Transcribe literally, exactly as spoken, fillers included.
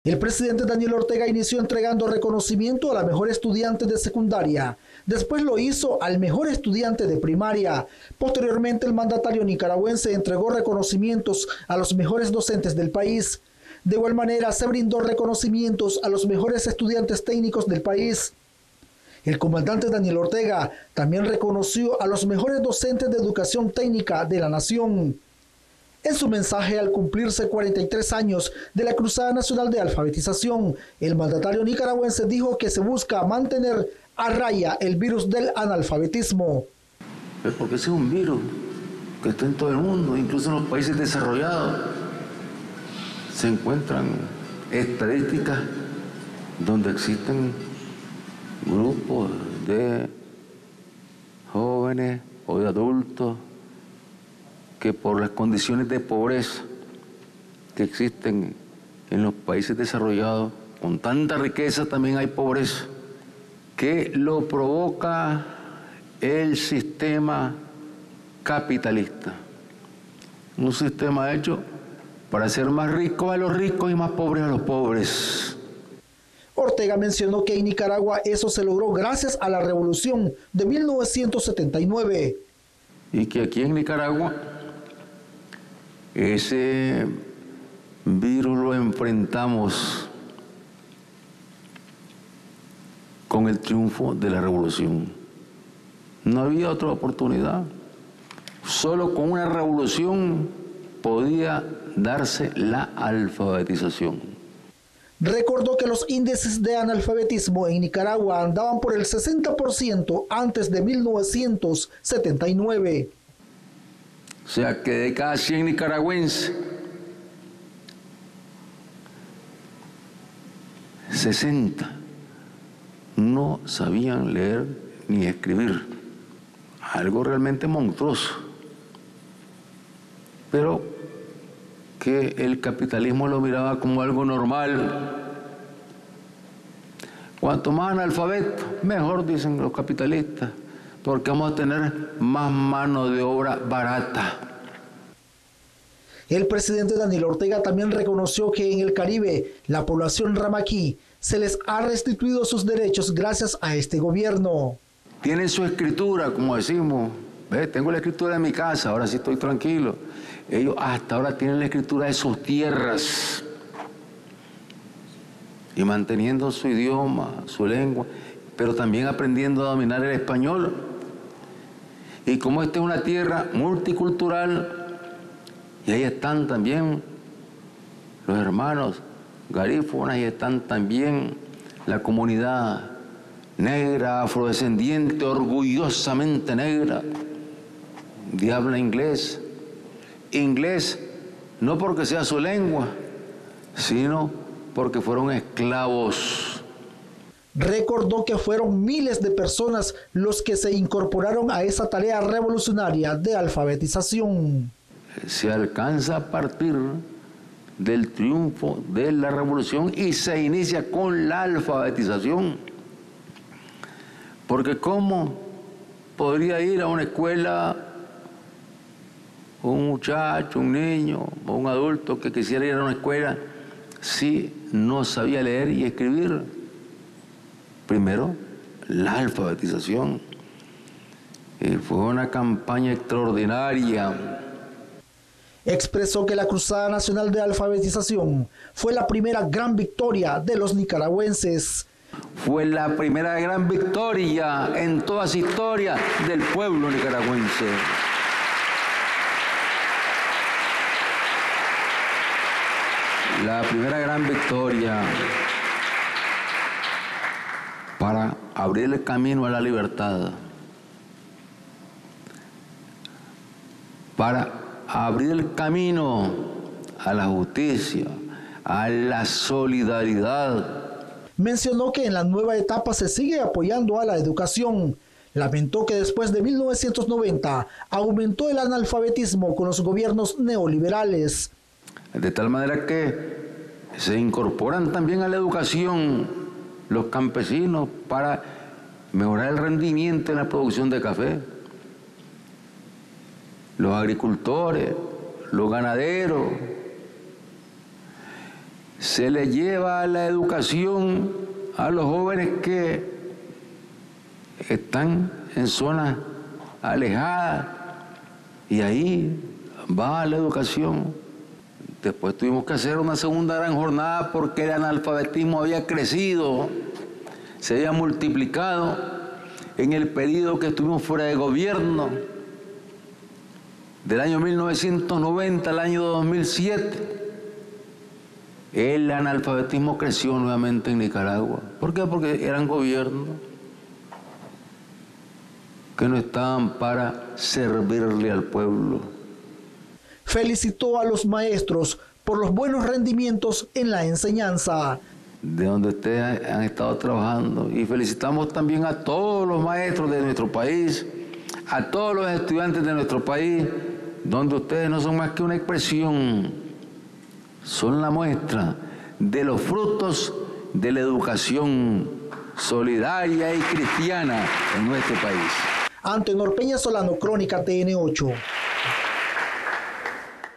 El presidente Daniel Ortega inició entregando reconocimiento a la mejor estudiante de secundaria. Después lo hizo al mejor estudiante de primaria. Posteriormente, el mandatario nicaragüense entregó reconocimientos a los mejores docentes del país. De igual manera, se brindó reconocimientos a los mejores estudiantes técnicos del país. El comandante Daniel Ortega también reconoció a los mejores docentes de educación técnica de la nación. En su mensaje al cumplirse cuarenta y tres años de la Cruzada Nacional de Alfabetización, el mandatario nicaragüense dijo que se busca mantener a raya el virus del analfabetismo. Es porque ese es un virus que está en todo el mundo, incluso en los países desarrollados. Se encuentran estadísticas donde existen grupos de jóvenes o de adultos que por las condiciones de pobreza que existen en los países desarrollados, con tanta riqueza también hay pobreza, que lo provoca el sistema capitalista. Un sistema hecho para hacer más ricos a los ricos y más pobres a los pobres. Ortega mencionó que en Nicaragua eso se logró gracias a la revolución de mil novecientos setenta y nueve. Y que aquí en Nicaragua ese virus lo enfrentamos con el triunfo de la revolución. No había otra oportunidad. Solo con una revolución podía darse la alfabetización. Recordó que los índices de analfabetismo en Nicaragua andaban por el sesenta por ciento antes de mil novecientos setenta y nueve. O sea que de cada cien nicaragüenses, sesenta no sabían leer ni escribir. Algo realmente monstruoso. Pero que el capitalismo lo miraba como algo normal. Cuanto más analfabeto, mejor, dicen los capitalistas, porque vamos a tener más mano de obra barata. El presidente Daniel Ortega también reconoció que en el Caribe, la población ramaquí se les ha restituido sus derechos gracias a este gobierno. Tienen su escritura, como decimos. ¿Ve? Tengo la escritura de mi casa, ahora sí estoy tranquilo. Ellos hasta ahora tienen la escritura de sus tierras y manteniendo su idioma, su lengua, pero también aprendiendo a dominar el español. Y como esta es una tierra multicultural, y ahí están también los hermanos garífunas, y están también la comunidad negra, afrodescendiente, orgullosamente negra, de habla inglés. Inglés no porque sea su lengua, sino porque fueron esclavos. Recordó que fueron miles de personas los que se incorporaron a esa tarea revolucionaria de alfabetización. Se alcanza a partir del triunfo de la revolución y se inicia con la alfabetización. Porque ¿cómo podría ir a una escuela un muchacho, un niño o un adulto que quisiera ir a una escuela si no sabía leer y escribir? Primero, la alfabetización. Y fue una campaña extraordinaria. Expresó que la Cruzada Nacional de Alfabetización fue la primera gran victoria de los nicaragüenses. Fue la primera gran victoria en toda su historia del pueblo nicaragüense. La primera gran victoria para abrir el camino a la libertad, para abrir el camino a la justicia, a la solidaridad. Mencionó que en la nueva etapa se sigue apoyando a la educación. Lamentó que después de mil novecientos noventa aumentó el analfabetismo con los gobiernos neoliberales. De tal manera que se incorporan también a la educación los campesinos para mejorar el rendimiento en la producción de café. Los agricultores, los ganaderos, se le lleva la educación a los jóvenes que están en zonas alejadas y ahí va la educación. Después tuvimos que hacer una segunda gran jornada porque el analfabetismo había crecido, se había multiplicado en el periodo que estuvimos fuera de gobierno, del año mil novecientos noventa al año dos mil siete. El analfabetismo creció nuevamente en Nicaragua. ¿Por qué? Porque eran gobiernos que no estaban para servirle al pueblo. Felicitó a los maestros por los buenos rendimientos en la enseñanza. De donde ustedes han estado trabajando. Y felicitamos también a todos los maestros de nuestro país, a todos los estudiantes de nuestro país, donde ustedes no son más que una expresión, son la muestra de los frutos de la educación solidaria y cristiana en nuestro país. Antenor Peña Solano, Crónica T N ocho.